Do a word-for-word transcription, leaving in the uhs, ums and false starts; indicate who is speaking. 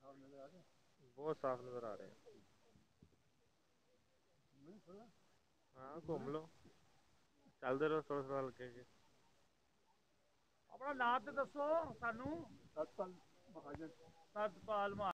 Speaker 1: ਬਹੁਤ ਸਾਫ਼ ਨਜ਼ਰ ਆ ਰਹੇ ਹਾਂ ਘੁੰਮ ਲਓ ਚੱਲਦੇ ਰਹੋ ਥੋੜਾ ਥੋੜਾ ਲੱਗੇ ਕੇ ਆਪਣਾ ਨਾਂ ਤੇ ਦੱਸੋ ਸਾਨੂੰ ਸਤਪਾਲ ਮਹਾਜਨ ਸਤਪਾਲ ਮਹਾਜਨ